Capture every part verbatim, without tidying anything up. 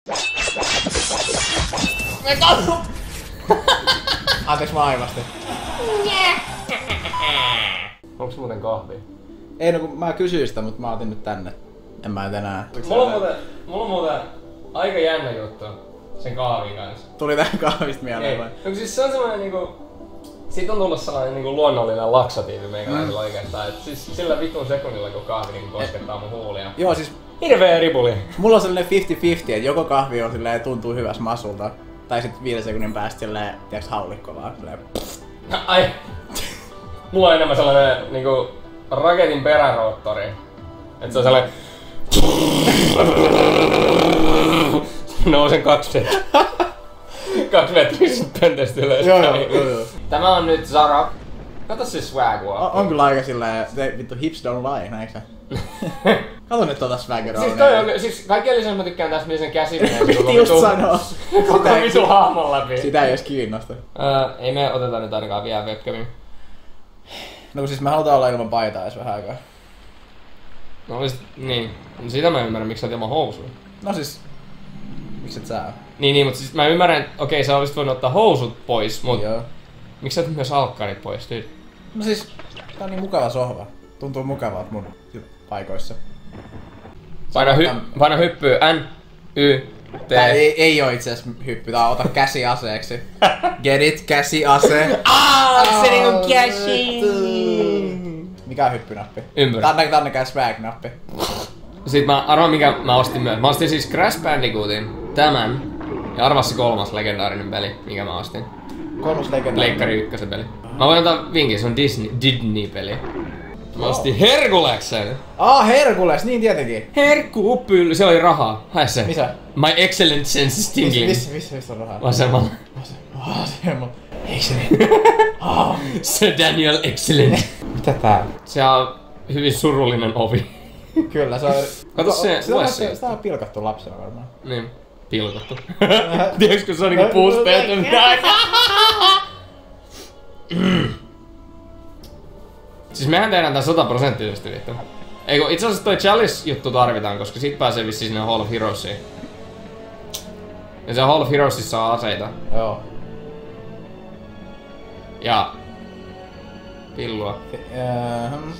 Me katso! Anteeksi mä aivasti. Onks muuten kahvia? Ei no kun mä kysyin sitä, mutta mä otin nyt tänne. En mä et enää. Mulla on muuten, mulla on muuten aika jännä juttu sen kahvin kanssa. Tuli tää kahvista mieleen vai? No siis se on semmonen niinku... Siitä on tullut sellainen niinku luonnollinen laksatiivi meikäläisellä mm. oikeastaan. Et siis sillä vitun sekunnilla kun kahvi niinku koskettaa mun huulia. Joo siis... Hirveä ripuli. Mulla on sellainen viisikymmentä viisikymmentä, että joko kahvi on silleen tuntuu hyvässä masulta. Tai sit viiden sekunnin päästä silleen, tiiäks haulikko vaan silleen... Ai... Mulla on enemmän sellainen niinku... raketin peräroottori. Et se on sellainen... Nousen kaksi metriä. Kaksi metriä sit pöntöstä ylös. Joo joo joo. Tämä on nyt Zara. Kato se swagua. On, on kyllä aika silleen, te, vittu hips don't lie, näinkö sä? Kato nyt tota swaggeroa. Siis toi on, siis kaikkien lisäksi mä tykkään tästä miten sen käsi menee. Piti just sanoa. Koko vitu hahmon läpi. Sitä ei edes kiinnosta. Öö, ei me oteta nyt ainakaan vielä webcamin. No siis me halutaan olla ilman paitaa edes vähän aikaa. No olis, niin. No sitä mä ymmärrän miksi sä oot ilman housuja. No siis... Mikset sä oo? Niin niin, mutta siis mä ymmärrän, okei sä olisit voinut ottaa housut pois, mut... Joo. Miksi sä otat myös alkkarit pois nyt? No siis... Tää on niin mukava sohva. Tuntuu mukavalta mun paikoissa. Paina, hy paina hyppyy N, Y, T. Tää ei, ei oo itse asiassa hyppy, tää on ota käsi aseeksi. Get it, käsi ase. Aah, se niinku käsi. Mikä on hyppynappi? Ympyrä. Tää on tää swag-nappi. Sit mä arvaan mikä mä ostin myös. Mä ostin siis Crash Bandicootin, tämän. Ja arvaa se kolmas legendaarinen peli, mikä mä ostin. Kolmas legendaarinen? Leikkari ykkösen peli. Mä voin antaa vinkin, se on Disney, Disney-peli. Mä ostin Herkuleksen. Ah, Herkules, niin tietenkin. Herkupylly, se oli rahaa. Hae se. Missä? My excellent sense is tingling. Missä, missä, missä on rahaa? Vasemmalla. Vasemmalla. Excellent. Sir Daniel Excellent. Mitä tää? Se on hyvin surullinen ovi. Kyllä, se on... Kato se, sitä, lue on, se. sitä on pilkattu lapsena varmaan. Niin, pilkottu. Tiedätkö kun se on niinku puuspeet? Siis mehän tehdään tän sataprosenttisesti vittu. Eikö itse asiassa toi Chalice-juttu tarvitaan, koska sit pääsee vissiin sinne Hall of Heroesiin. Ja se Hall of Heroesissa on aseita. Joo. Ja... pillua. Uh-huh.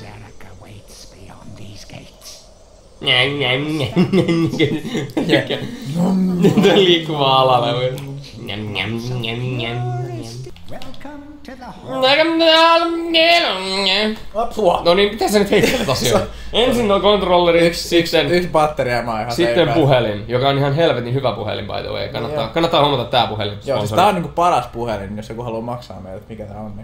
Njäm njäm njäm njäm. Tää liikkuvaa alalla. Njäm njäm njäm njäm. No niin, mitä sä nyt heittelet asioita? Ensin on kontrolleri, yksi, sitten... Yksi batteria mä ihan sitten teipää. Puhelin, joka on ihan helvetin hyvä puhelin by the way. Kannattaa, no, kannattaa huomata tää puhelin. Joo, siis tää on niinku paras puhelin, jos joku haluaa maksaa meille, mikä tää on niin.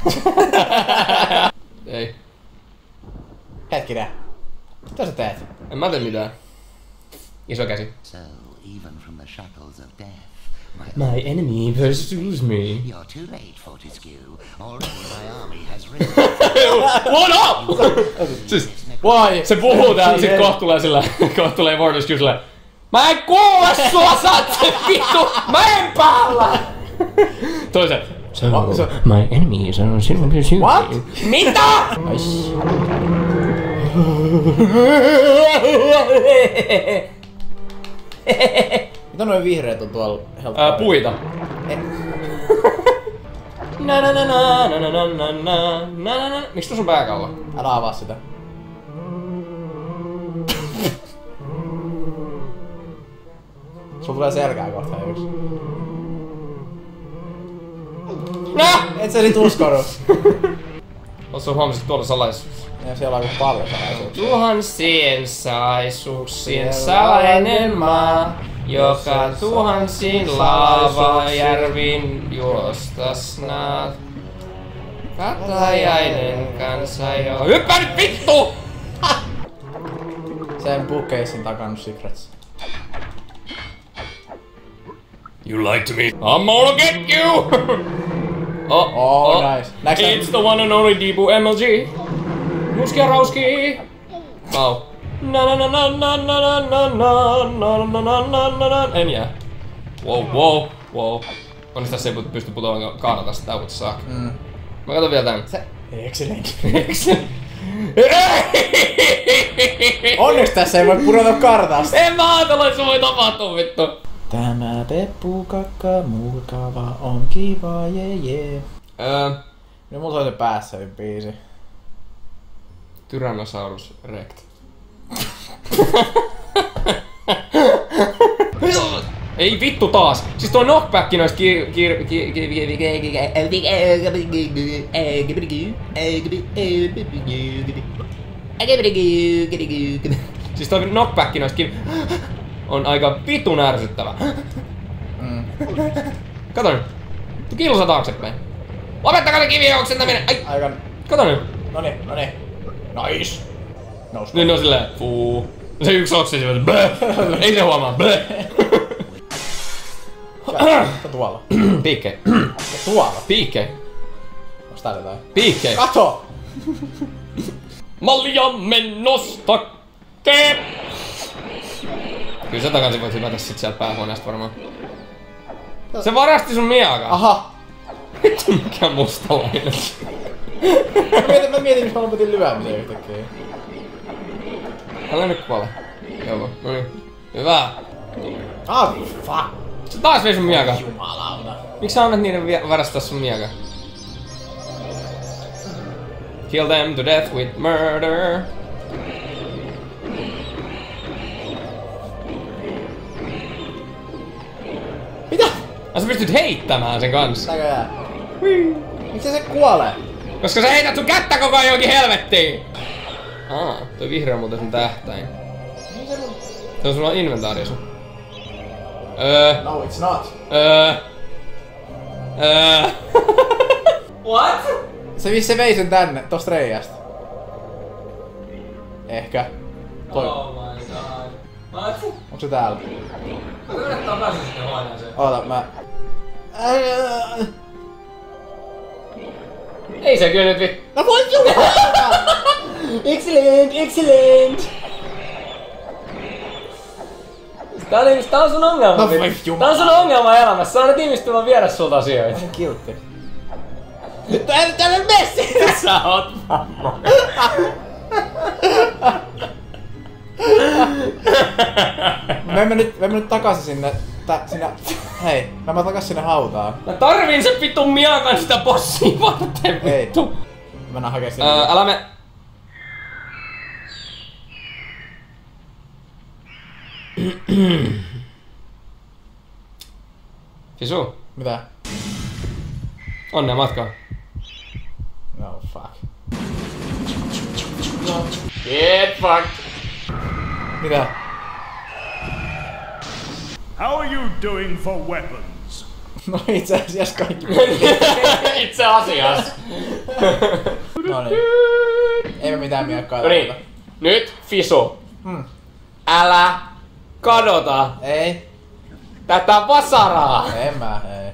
Ei. Hetkinen. Mitä sä teet? En mä tee mitään. Iso käsi. So, even from the shackles of death, my, my enemy pursues me. You're too late, Fortescue. Already my army has risen. What up? Siis, Why? se puhuu täällä, sit kohta tulee sillä, kohta tulee Fortescue sillä. Mä en kuule sua, sä oot se vittu, mä en päällä! Toisen. So, so, my enemy is on sinun pursuing. What? Mitä? Mitä noin vihreät on tuolla helppoa? Ää, puita. Na na na na na na na na na na. Miksi tuossa on pääkalla? Älä avaa sitä. Sulla tulee selkää kohta yksi. Nää! Et sä nyt uskoru. Ossa huomasit tuolla salaisuus. Ja siellä on paljon salaisuuksia. Tuhansien salaisuuksien salainen maa, joka tuhansin laavajärvin juostasnaat. Katajainen kansa jo... Hyppää nyt vittu! Sen bookcasein takannut secrets. You lied to me. I'm gonna get you! Oh, Oh, nice. Next It's the one and only Deepu M L G. Muskia Rauski. Wow. Na na na na na na na na na na na na na na. En jää. Wow, wow, wow. Onneksi tässä ei pysty putoamaan kaanata sitä taukotta saakka. Mm. Mä katon vielä tän. Se... Excellent. Excellent. Onneksi tässä ei voi pudota kartasta. En mä ajatella, että se voi tapahtua vittu. Tämä peppukakka mukava on kiva, jee jee. Öö, No mulla oli se päässä se biisi. Tyrannosaurus Rect. Ei vittu taas! Siis tuo knockback noista kir... kir... kir... kir... Siis tuo knockback noista kir... on aika vitun ärsyttävä. Mm. Kato nyt. Tu kilsa taaksepäin. Lopettakaa se kivien oksentaminen! Ai! Aika... Kato nyt. Noni, noni. Nice. Nousko. Nyt on silleen, fuu. Se yksi oksi silleen, bleh. Ei se huomaa, bleh. Mikä tuolla? Piikkei. Tuolla? Piikkei. Onks täällä jotain? Piikkei. Kato! Maljamme nosta kee! Kyllä sä takaisin voit hypätä sit sieltä päähuoneesta varmaan. Se varasti sun miakaa. Aha! Vittu mikä mustalainen. Mä mietin, mä mietin miksi mä lopetin lyömisen yhtäkkiä. Älä nyt kuole. Joo, no niin. Hyvä. Ah, fuck! Se taas vei sun miakaa. Jumalauta. Miksi sä annat niiden vie- varastaa sun miakaa? Kill them to death with murder. Mitä? Ai sä pystyt heittämään sen kanssa. Näköjään. Miksi se kuolee? Koska sä heität sun kättä koko ajan johonkin helvettiin! Aa, toi vihreä on muuten sun tähtäin. Se on sulla inventaari sun. Öö, No, it's not. öö, öö. What? Se, se vei sen tänne, tosta reiästä. Ehkä. Toi. Oh my god. What? Onko se täällä? Mä yrittää päästä sinne huoneeseen. Oota, mä... Ää... Ei se kyllä nyt vi... No voi jumalauta! Excellent, excellent! Tää on, tää on sun ongelma. No voi Vittu. Tää on sun ongelma elämässä. Sä annat ihmistä vaan viedä sulta asioita. Mä kiltti. Nyt on äänyt tänne messi! Sä oot vammo. Mä menen nyt, mä menen nyt takaisin sinne... Tä, sinne... Hei, mä menen takaisin sinne hautaan. Mä tarviin sen vitun miakan sitä bossia varten Ei. vittu. Mennään hakee sinne. Öö, älä me... Fisu, Mitä? onnea matkaa. No fuck. Get fucked. Mitä? How are you doing for weapons? No itse asiassa kaikki. Itse asiassa. No niin. Ei me mitään miekkaa. No niin, nyt Fisu. Hmm. Älä kadota Ei. tätä vasaraa. En mä, ei.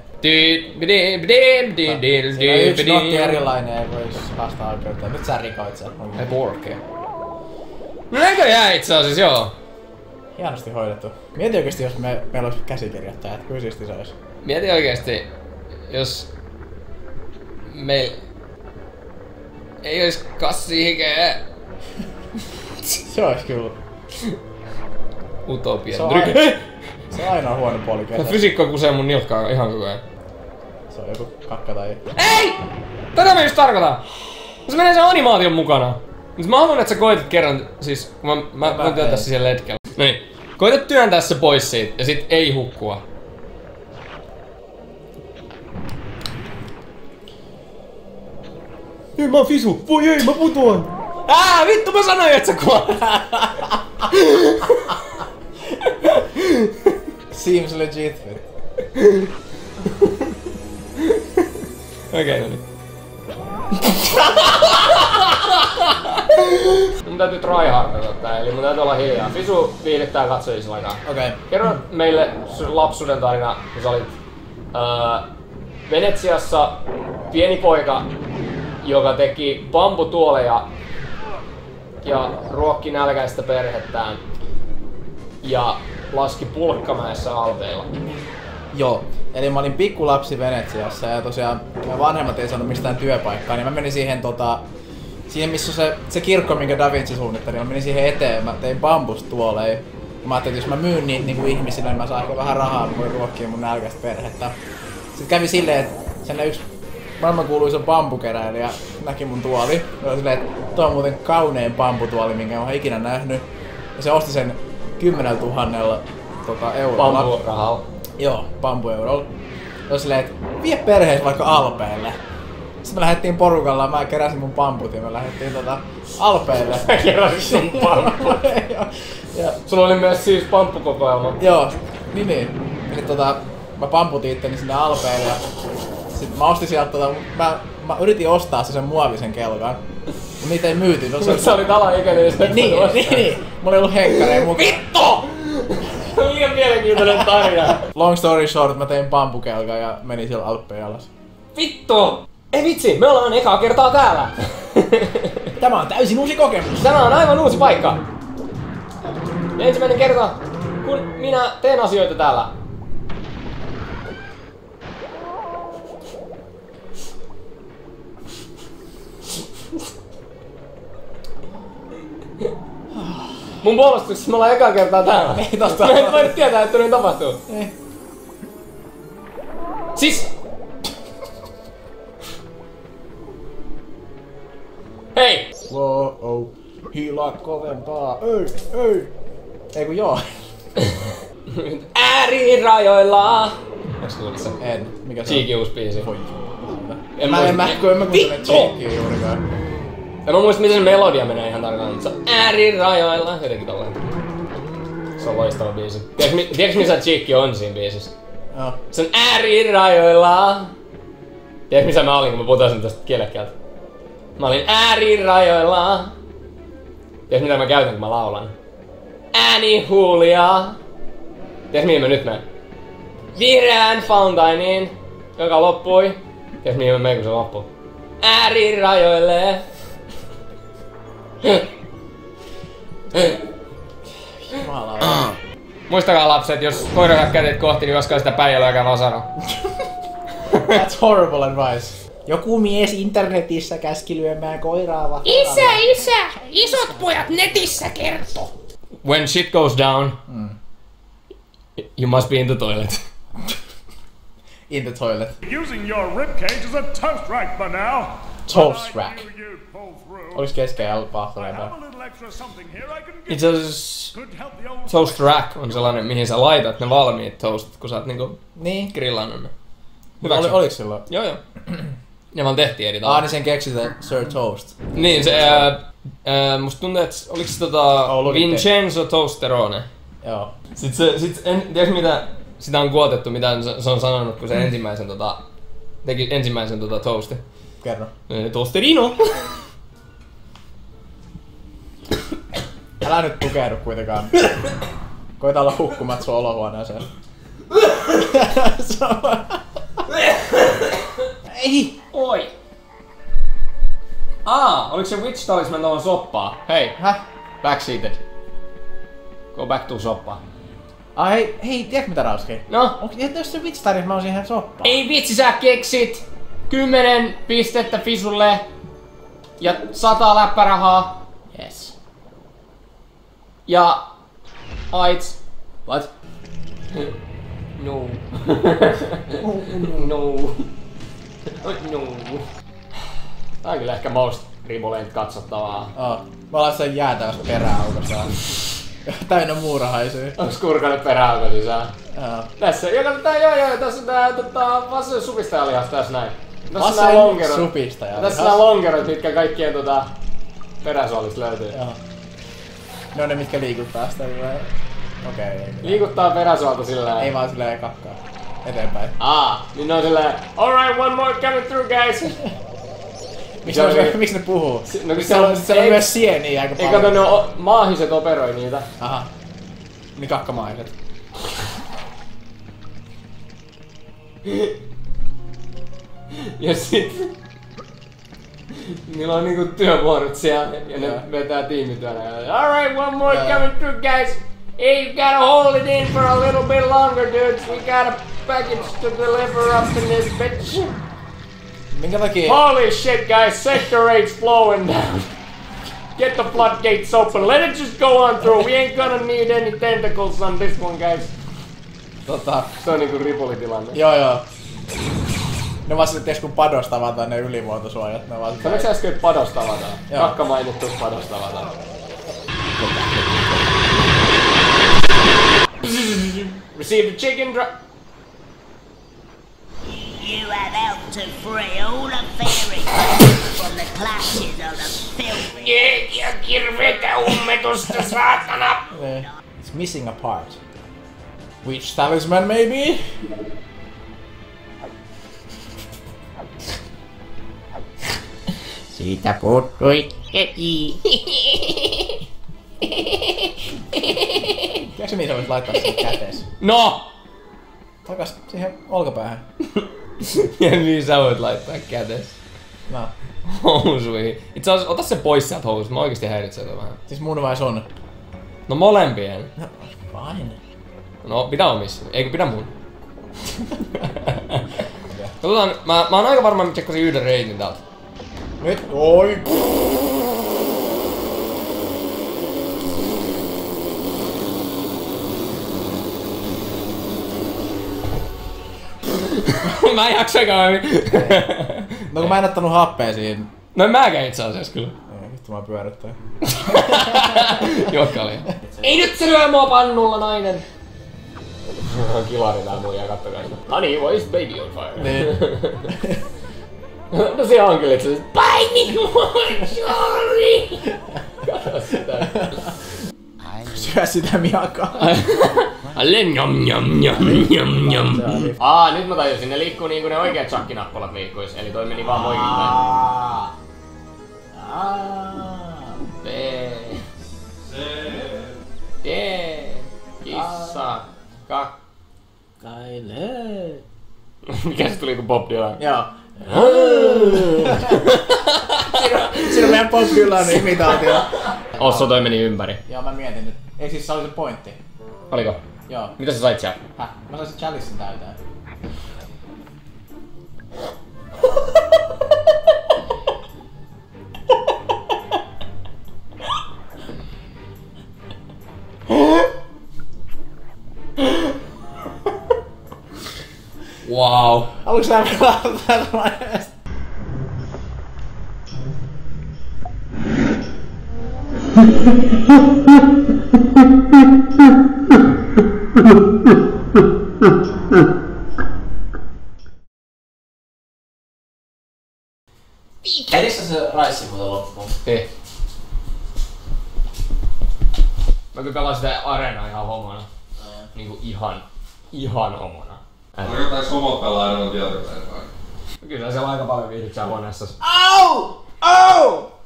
Siinä Siinä yksi notti erilainen, ei vois haastaa oikeutta. Nyt sä rikoit sen. Ei porkea. No näköjään itse asiassa, joo. Hienosti hoidettu. Mieti oikeesti, jos me, meillä olisi käsikirjoittajat. Kyllä siisti se olisi. Mieti oikeesti, jos meil ei ois kassihikeä. Se olisi kyllä. Utopia. Se on, Dryg- aina, se on aina huono puoli Se ketä. fysiikka kusee mun nilkkaa ihan koko ajan. Se on joku kakka tai... Ei! Tätä mä just tarkoitan! Se menee sen animaation mukana. Nyt mä haluan, että sä koetit kerran, siis kun mä, mä, mä, mä työn tässä siellä letkellä. No niin. Koita työntää se pois siitä ja sit ei hukkua. Ei mä oon Fisu! Voi ei, mä putoan! Ää, vittu mä sanoin, että sä kuolet! Seems legit. Okei, okay, no niin. Mun täytyy tryhardata tää, eli mun täytyy olla hiljaa. Fisu viihdyttää katsojissa aikaa. Okei. Okay. Kerro meille sun lapsuuden tarina, kun sä olit öö, Venetsiassa pieni poika, joka teki bambutuoleja ja ruokki nälkäistä perhettään ja laski Pulkkamäessä alpeilla. Joo. Eli mä olin pikkulapsi Venetsiassa ja tosiaan mä vanhemmat ei saanut mistään työpaikkaa, niin mä menin siihen tota... Siihen missä on se, se kirkko, minkä Da Vinci suunnitteli, mä menin siihen eteen, mä tein bambustuoleja. Mä ajattelin, että jos mä myyn niitä niinku ihmisille, niin mä saan ehkä vähän rahaa, kun voi ruokkia mun nälkäistä perhettä. Sitten kävi silleen, että sen yksi maailman kuuluisa bambukeräilijä näki mun tuoli. Se oli silleen, että toi on muuten kaunein bambutuoli, minkä mä oon ikinä nähnyt. Ja se osti sen kymmenellä tuhannella tota, eurolla. Bamburahalla. Joo, bambueurolla. Se oli silleen, että vie perheessä vaikka Alpeille. Sitten me lähdettiin porukalla, mä keräsin mun pamput ja me lähdettiin tota Alpeille. Mä keräsin sun pamput. ja, Sulla oli myös siis pamppukokoelma. joo, niin niin. Ja sit tota, mä pamputin itteni sinne Alpeille ja sit mä ostin sieltä tota, mä, mä yritin ostaa sen muovisen kelkan. Mut niitä ei myyty. No, Se, sä olit alaikäinen. Niin, niin, niin, niin. Mulla ei ollut henkkareja mukaan. Vittu! Liian mielenkiintoinen tarina. Long story short, mä tein pampukelkan ja menin siellä Alppeen alas. Vittu! Ei vitsi, me ollaan ekaa kertaa täällä. Tämä on täysin uusi kokemus. Tämä on aivan uusi paikka. Ensimmäinen kerta, kun minä teen asioita täällä. Mun puolustuksessa me ollaan ekaa kertaa täällä. Ei tosta Mä en voi tietää, että niin tapahtuu. Ei. Siis... Hei! Wow, hiilaa kovempaa. Ei, ei. Ei kun joo. Äärirajoilla! Onks kuullut se? En. Mikä se Cheeky uusi biisi. on? En Mä en mä kun en mä kuuntele Vittu! Cheekyä juurikaan. En mä muista miten se melodia menee ihan tarkalleen, mutta se on äärirajoilla. Jotenkin tolleen. Se on loistava biisi. Tiedätkö, tiedätkö missä Cheeky on siinä biisissä? Joo. Se on äärirajoilla. Tiedätkö missä mä olin kun mä putosin tästä kielekkäältä? Mä olin äärirajoilla. Tiedätkö mitä mä käytän kun mä laulan? Äänihuulia. Tiedätkö mihin mä nyt menen? Vihreään fountainiin, joka loppui. Tiedätkö mihin mä menen kun se loppuu? Äärirajoille. Jumalauta. Muistakaa lapset, jos koira hyökkää teitä kohti, niin koskaan sitä päijällä eikä vasara. That's horrible advice. Joku mies internetissä käski lyömään koiraa vastaan. Isä, isä! Isot pojat netissä kertoo. When shit goes down, Mm. you must be in the toilet. In the toilet. Using your ribcage as a toast rack for now. Toast But I rack. knew you'd pull through. Olis keskellä I pahtoleipää. have a little extra something here I can give Itse you. asiassa Could help the old toast rack on sellainen, mihin sä laitat ne valmiit toastit, kun sä oot niinku Niin. grillannut ne. Oli, Hyväksy. oliks silloin? Joo joo. Ne vaan tehtiin eri Ah, tavalla. niin sen keksi se Sir Toast. Niin se, ää, ää, musta tuntuu, että oliks se tota Oh, look at Vincenzo Toasterone. Joo. Sit se, sit en, tiedätkö mitä, sitä on kuotettu, mitä se, se on sanonut, kun se ensimmäisen tota, teki ensimmäisen tota toastin. Kerro. Eh, Toasterino! Älä nyt tukehdu kuitenkaan. Koita olla hukkumat sun olohuoneeseen. Ei! Oi! Aa, oliko se Witch Talisman tuohon soppaa? Hei, Häh? backseated. Go back to soppaa. Ah hei, hei, tiedätkö mitä Rauski? No? Onks, jos se vitsi tarjosi, mä olisin ihan soppaa. Ei vitsi, sä keksit kymmenen pistettä Fisulle ja sata läppärahaa. Yes. Ja Aits. What? No. no. No. Tää on kyllä ehkä most riboleit katsottavaa. Oh. Mä ollaan sen jäätävässä peräaukossa. Täynnä muurahaisia. Onks kurkainen peräauko sisään? Joo. Tässä, joo, tää, joo, joo, tässä on tää tota, vasen supistajalihas tässä näin. Tässä on nää Vasen lonkerot. supistajalihas. Tässä on nää lonkerot, mitkä kaikkien tota peräsuolista löytyy. Joo. Ne on ne, mitkä liikuttaa sitä. Okei. Okay, Liikuttaa peräsuolta sillä ei vaan silleen kakkaa. Eteenpäin. Aa, niin ne on silleen, alright, one more coming through, guys. Miksi ne, miksi ne puhuu? Si- no kun Siellä on, se on- siellä on ei- myös sieniä aika Ei paljon. kato, ne o- maahiset operoi niitä. Aha. Niin kakkamaiset. Ja sit... Niillä on niinku työvuorot siellä ja ne Joo. vetää tiimityönä. Ja, alright, one more Joo. coming through, guys. Hey, you gotta hold it in for a little bit longer, dudes. We got a package to deliver up in this bitch. Minkä takia? Holy shit, guys, sector eight's flowing down. Get the floodgates open. Let it just go on through. We ain't gonna need any tentacles on this one, guys. Tota... Se on niinku ripulitilanne. Joo joo. Ne vaan sitten kun padosta avataan ne ylimuotosuojat. Ne vaan sitten... Sanoitko sä äsken, että padosta avataan? Joo. Kakka mainittu, padosta avataan. Receive the chicken drop. You have helped to free all the fairy folk from the clutches of the filthy. Yeah, ja kirvetä ummetusta, saatana! It's missing a part. Which talisman maybe? Siitä puuttui keki. Tiedätkö mihin sä voit laittaa sen kätees? No! Takas siihen olkapäähän. Ja niin sä voit laittaa kätes. No. Housuihin. Itse asiassa ota se pois sieltä housuista, mä oikeesti häiritsee sitä vähän. Siis mun vai sun? No molempien. No, fine. No, pidä omissa. Eikö pidä mun? Katsotaan, mä, mä oon aika varma, että tsekkasin yhden reitin täältä. Nyt, oi! Mä en jaksakaan. No kun mä en ottanut happea siinä. No en mäkään itse asiassa kyllä. Ei, vittu mä pyörittäin. Juokka oli. Ei nyt se lyö mua pannulla, nainen! Kilari tää muija, kattokaa sitä. Honey, why is baby on fire? Niin. No se on kyllä itse asiassa. Paini, sorry! Kato sitä. Syö sitä miakaa. Alle njom njom njom njom njom. Aa, nyt mä tajusin, ne liikkuu niinku ne oikeat shakkinappulat liikkuis, eli toi meni vaan poikittain. B. D. Kissa. Kak. Kaile. Mikä se tuli ku Bob Dylan? Joo. Siinä on meidän Bob Dylanin imitaatio. Osso toi meni ympäri. Joo, mä mietin nyt. Eikö siis se oli se pointti? Oliko? Joo. Mitä sä sait sieltä? Häh? Mä saisin chalicein täyteen. Wow. Haluatko sä pelata tätä vaiheesta? Kädissä se raissi muuten loppuun? Ei. Mä kyllä pelaan sitä areenaa ihan homona. Niinku ihan, ihan homona. Tarkoittaako homot pelaa enemmän tietokoneen vai? Kyllä siellä aika paljon viihdyt siellä huoneessa. Au! Au!